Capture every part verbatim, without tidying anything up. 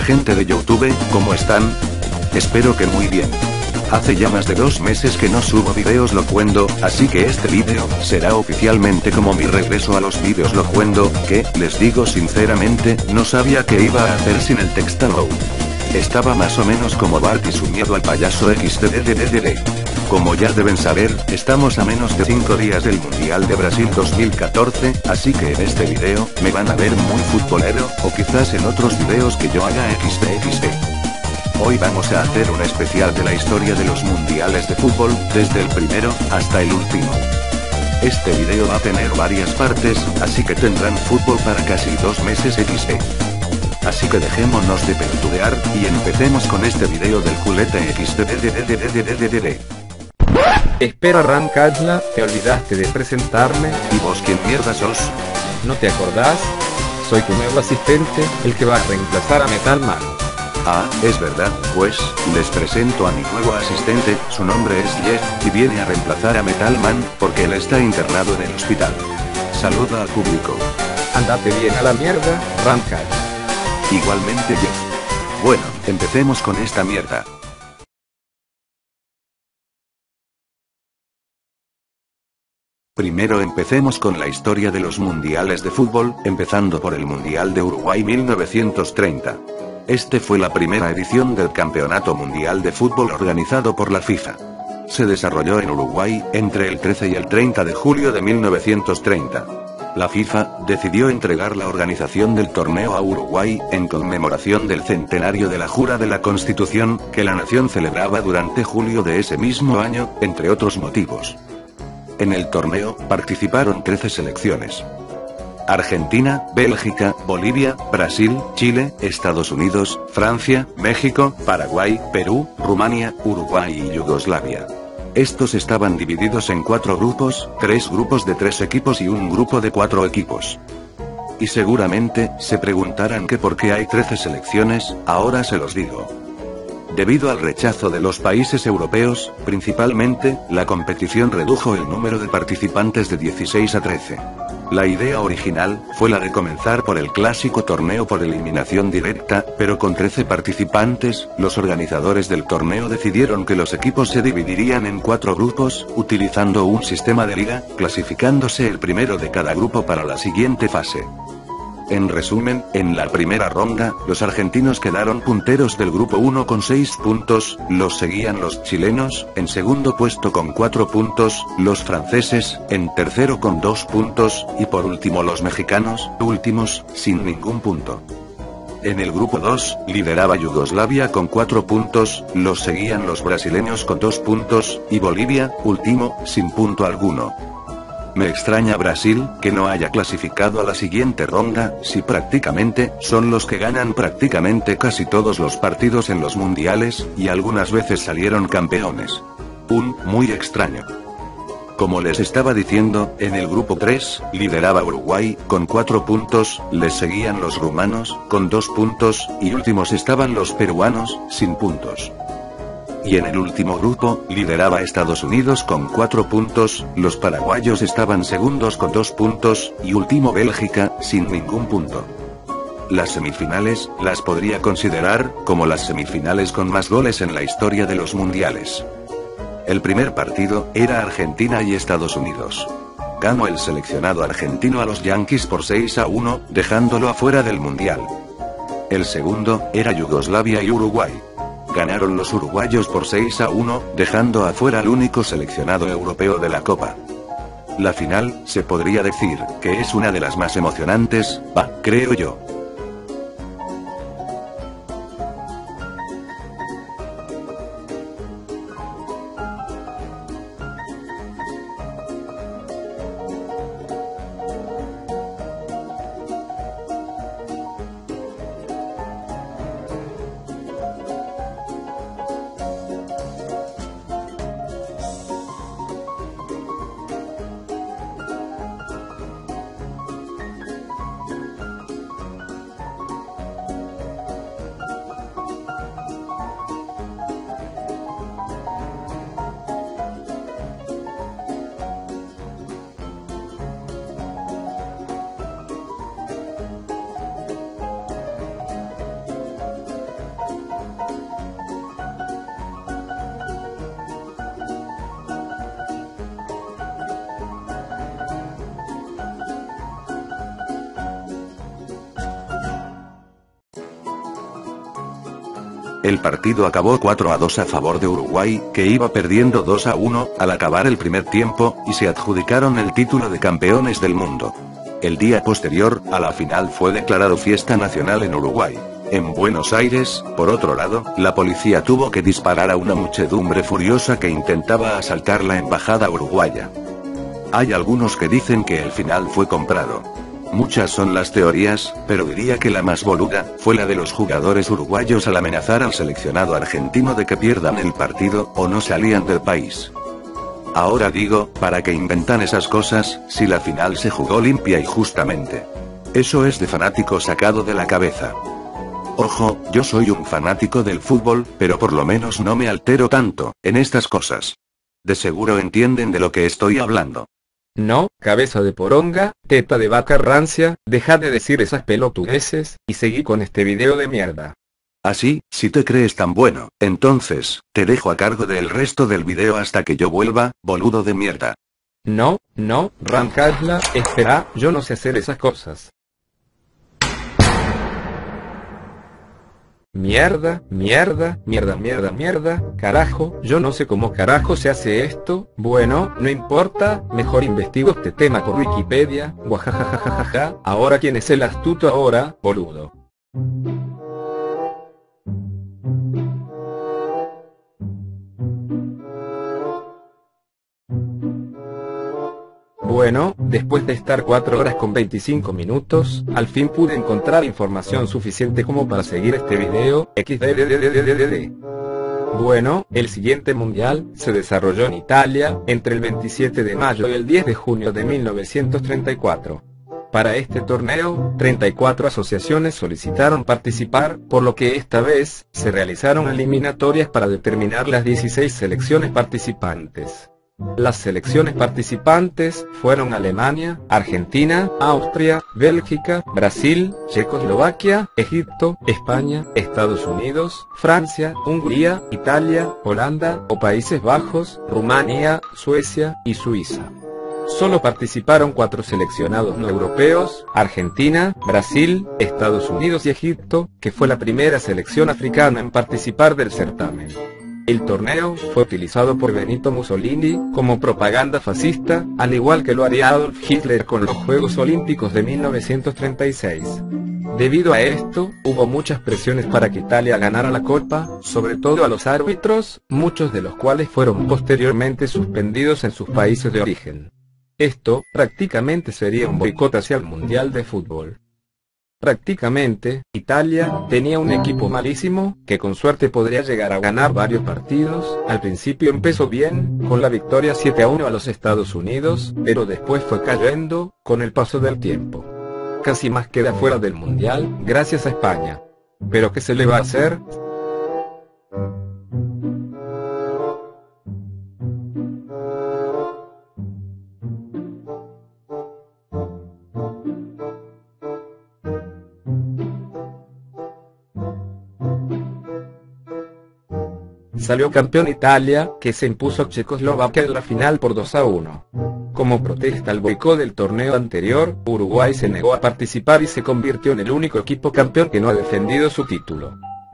gente de YouTube, ¿cómo están? Espero que muy bien. Hace ya más de dos meses que no subo videos locuendo, así que este vídeo será oficialmente como mi regreso a los vídeos locuendo, que, les digo sinceramente, no sabía qué iba a hacer sin el Textalow. Estaba más o menos como Bart y su miedo al payaso equis de de de de de. Como ya deben saber, estamos a menos de cinco días del Mundial de Brasil dos mil catorce, así que en este video, me van a ver muy futbolero, o quizás en otros videos que yo haga equis de equis de. Hoy vamos a hacer un especial de la historia de los mundiales de fútbol, desde el primero, hasta el último. Este video va a tener varias partes, así que tendrán fútbol para casi dos meses equis de. Así que dejémonos de pelotudear, y empecemos con este video del culete equis de de de de de de de de de. Espera Rancaglia, te olvidaste de presentarme. ¿Y vos quién mierda sos? ¿No te acordás? Soy tu nuevo asistente, el que va a reemplazar a Metal Man. Ah, es verdad, pues, les presento a mi nuevo asistente, su nombre es Jeff, y viene a reemplazar a Metal Man, porque él está internado en el hospital. Saluda al público. Andate bien a la mierda, Rancaglia. Igualmente Jeff. Bueno, empecemos con esta mierda. Primero empecemos con la historia de los mundiales de fútbol, empezando por el Mundial de Uruguay mil novecientos treinta. Este fue la primera edición del Campeonato Mundial de Fútbol organizado por la FIFA. Se desarrolló en Uruguay, entre el trece y el treinta de julio de mil novecientos treinta. La FIFA decidió entregar la organización del torneo a Uruguay, en conmemoración del centenario de la Jura de la Constitución, que la nación celebraba durante julio de ese mismo año, entre otros motivos. En el torneo, participaron trece selecciones. Argentina, Bélgica, Bolivia, Brasil, Chile, Estados Unidos, Francia, México, Paraguay, Perú, Rumania, Uruguay y Yugoslavia. Estos estaban divididos en cuatro grupos, tres grupos de tres equipos y un grupo de cuatro equipos. Y seguramente, se preguntarán que por qué hay trece selecciones, ahora se los digo. Debido al rechazo de los países europeos, principalmente, la competición redujo el número de participantes de dieciséis a trece. La idea original fue la de comenzar por el clásico torneo por eliminación directa, pero con trece participantes, los organizadores del torneo decidieron que los equipos se dividirían en cuatro grupos, utilizando un sistema de liga, clasificándose el primero de cada grupo para la siguiente fase. En resumen, en la primera ronda, los argentinos quedaron punteros del grupo uno con seis puntos, los seguían los chilenos, en segundo puesto con cuatro puntos, los franceses, en tercero con dos puntos, y por último los mexicanos, últimos, sin ningún punto. En el grupo dos, lideraba Yugoslavia con cuatro puntos, los seguían los brasileños con dos puntos, y Bolivia, último, sin punto alguno. Me extraña Brasil, que no haya clasificado a la siguiente ronda, si prácticamente, son los que ganan prácticamente casi todos los partidos en los mundiales, y algunas veces salieron campeones. Un, muy extraño. Como les estaba diciendo, en el grupo tres, lideraba Uruguay, con cuatro puntos, les seguían los rumanos, con dos puntos, y últimos estaban los peruanos, sin puntos. Y en el último grupo, lideraba Estados Unidos con cuatro puntos, los paraguayos estaban segundos con dos puntos, y último Bélgica, sin ningún punto. Las semifinales, las podría considerar, como las semifinales con más goles en la historia de los mundiales. El primer partido, era Argentina y Estados Unidos. Ganó el seleccionado argentino a los Yankees por seis a uno, dejándolo afuera del mundial. El segundo, era Yugoslavia y Uruguay. Ganaron los uruguayos por seis a uno, dejando afuera al único seleccionado europeo de la Copa. La final, se podría decir, que es una de las más emocionantes, bah, creo yo. El partido acabó cuatro a dos a favor de Uruguay, que iba perdiendo dos a uno, al acabar el primer tiempo, y se adjudicaron el título de campeones del mundo. El día posterior, a la final fue declarado fiesta nacional en Uruguay. En Buenos Aires, por otro lado, la policía tuvo que disparar a una muchedumbre furiosa que intentaba asaltar la embajada uruguaya. Hay algunos que dicen que el final fue comprado. Muchas son las teorías, pero diría que la más boluda fue la de los jugadores uruguayos al amenazar al seleccionado argentino de que pierdan el partido, o no salían del país. Ahora digo, ¿para qué inventan esas cosas, si la final se jugó limpia y justamente? Eso es de fanático sacado de la cabeza. Ojo, yo soy un fanático del fútbol, pero por lo menos no me altero tanto en estas cosas. De seguro entienden de lo que estoy hablando. No, cabeza de poronga, teta de vaca rancia, deja de decir esas pelotudeces, y seguí con este video de mierda. Así, si te crees tan bueno, entonces, te dejo a cargo del resto del video hasta que yo vuelva, boludo de mierda. No, no, Rancagla, espera, yo no sé hacer esas cosas. Mierda, mierda, mierda, mierda, mierda, carajo, yo no sé cómo carajo se hace esto, bueno, no importa, mejor investigo este tema por Wikipedia, guajajajajaja, ahora quién es el astuto ahora, boludo. Bueno, después de estar cuatro horas con veinticinco minutos, al fin pude encontrar información suficiente como para seguir este video, equis de de de de de de de. Bueno, el siguiente mundial se desarrolló en Italia, entre el veintisiete de mayo y el diez de junio de mil novecientos treinta y cuatro. Para este torneo, treinta y cuatro asociaciones solicitaron participar, por lo que esta vez, se realizaron eliminatorias para determinar las dieciséis selecciones participantes. Las selecciones participantes fueron Alemania, Argentina, Austria, Bélgica, Brasil, Checoslovaquia, Egipto, España, Estados Unidos, Francia, Hungría, Italia, Holanda o Países Bajos, Rumanía, Suecia y Suiza. Solo participaron cuatro seleccionados no europeos, Argentina, Brasil, Estados Unidos y Egipto, que fue la primera selección africana en participar del certamen. El torneo fue utilizado por Benito Mussolini como propaganda fascista, al igual que lo haría Adolf Hitler con los Juegos Olímpicos de mil novecientos treinta y seis. Debido a esto, hubo muchas presiones para que Italia ganara la Copa, sobre todo a los árbitros, muchos de los cuales fueron posteriormente suspendidos en sus países de origen. Esto, prácticamente sería un boicot hacia el Mundial de Fútbol. Prácticamente, Italia tenía un equipo malísimo, que con suerte podría llegar a ganar varios partidos. Al principio empezó bien, con la victoria siete a uno a los Estados Unidos, pero después fue cayendo, con el paso del tiempo. Casi más queda fuera del Mundial, gracias a España. ¿Pero qué se le va a hacer? Salió campeón Italia, que se impuso a Checoslovaquia en la final por dos a uno. Como protesta al boicot del torneo anterior, Uruguay se negó a participar y se convirtió en el único equipo campeón que no ha defendido su título.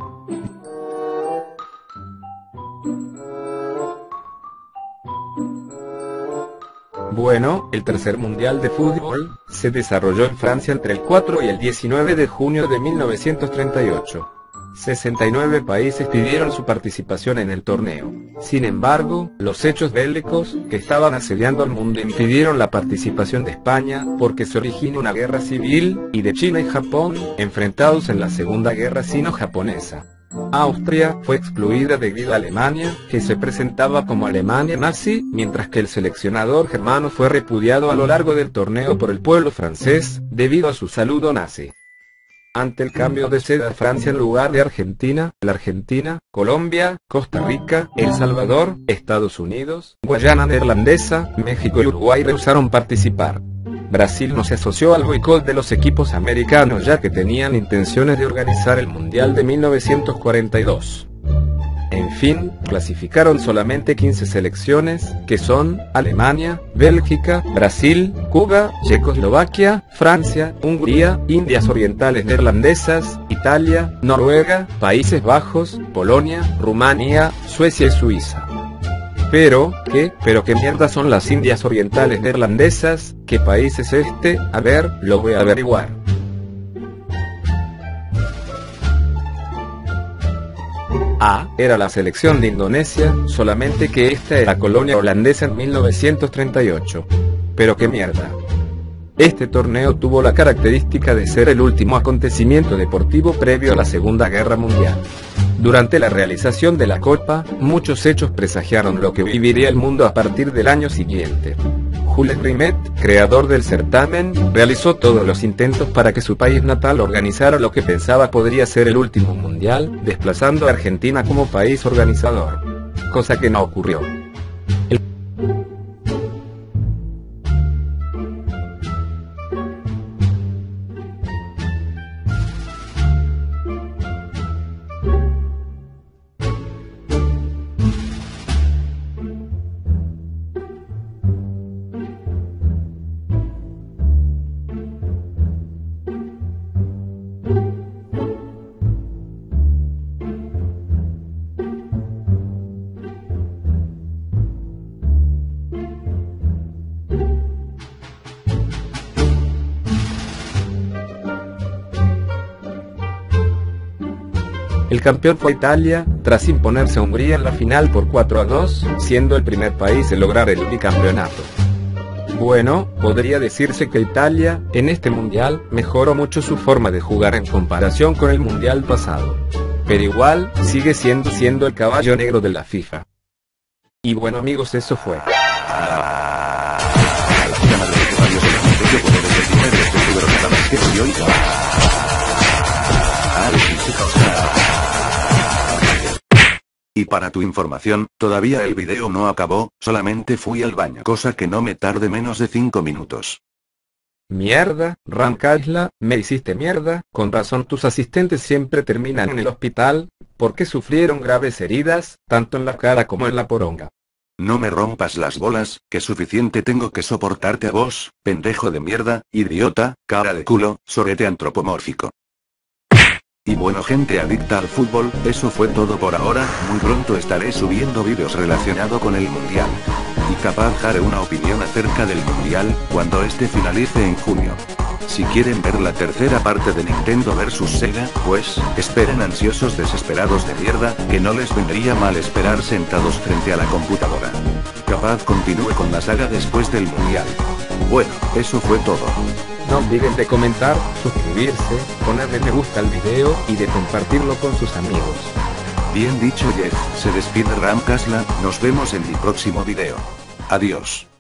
Bueno, el tercer mundial de fútbol se desarrolló en Francia entre el cuatro y el diecinueve de junio de mil novecientos treinta y ocho. sesenta y nueve países pidieron su participación en el torneo. Sin embargo, los hechos bélicos que estaban asediando al mundo impidieron la participación de España, porque se originó una guerra civil, y de China y Japón, enfrentados en la Segunda Guerra Sino-Japonesa. Austria fue excluida debido a Alemania, que se presentaba como Alemania nazi, mientras que el seleccionador germano fue repudiado a lo largo del torneo por el pueblo francés, debido a su saludo nazi. Ante el cambio de sede a Francia en lugar de Argentina, la Argentina, Colombia, Costa Rica, El Salvador, Estados Unidos, Guayana Neerlandesa, México y Uruguay rehusaron participar. Brasil no se asoció al boicot de los equipos americanos ya que tenían intenciones de organizar el Mundial de mil novecientos cuarenta y dos. En fin, clasificaron solamente quince selecciones, que son Alemania, Bélgica, Brasil, Cuba, Checoslovaquia, Francia, Hungría, Indias Orientales Neerlandesas, Italia, Noruega, Países Bajos, Polonia, Rumanía, Suecia y Suiza. Pero, ¿qué? ¿Pero qué mierda son las Indias Orientales Neerlandesas? ¿Qué país es este? A ver, lo voy a averiguar. A. Era la selección de Indonesia, solamente que esta era colonia holandesa en mil novecientos treinta y ocho. Pero qué mierda. Este torneo tuvo la característica de ser el último acontecimiento deportivo previo a la Segunda Guerra Mundial. Durante la realización de la Copa, muchos hechos presagiaron lo que viviría el mundo a partir del año siguiente. Jules Rimet, creador del certamen, realizó todos los intentos para que su país natal organizara lo que pensaba podría ser el último mundial, desplazando a Argentina como país organizador. Cosa que no ocurrió. El El campeón fue Italia, tras imponerse a Hungría en la final por cuatro a dos, siendo el primer país en lograr el bicampeonato. Bueno, podría decirse que Italia, en este mundial, mejoró mucho su forma de jugar en comparación con el mundial pasado. Pero igual, sigue siendo siendo el caballo negro de la FIFA. Y bueno amigos, eso fue. Y para tu información, todavía el video no acabó, solamente fui al baño, cosa que no me tarde menos de cinco minutos. Mierda, Ramkasla, me hiciste mierda, con razón tus asistentes siempre terminan en el hospital, porque sufrieron graves heridas, tanto en la cara como en la poronga. No me rompas las bolas, que suficiente tengo que soportarte a vos, pendejo de mierda, idiota, cara de culo, sorete antropomórfico. Y bueno gente adicta al fútbol, eso fue todo por ahora, muy pronto estaré subiendo vídeos relacionados con el mundial. Y capaz haré una opinión acerca del mundial, cuando este finalice en junio. Si quieren ver la tercera parte de Nintendo versus Sega, pues, esperen ansiosos desesperados de mierda, que no les vendría mal esperar sentados frente a la computadora. Capaz continúe con la saga después del mundial. Bueno, eso fue todo. No olviden de comentar, suscribirse, ponerle me gusta al video y de compartirlo con sus amigos. Bien dicho Jeff, se despide Ramkasla, nos vemos en mi próximo video. Adiós.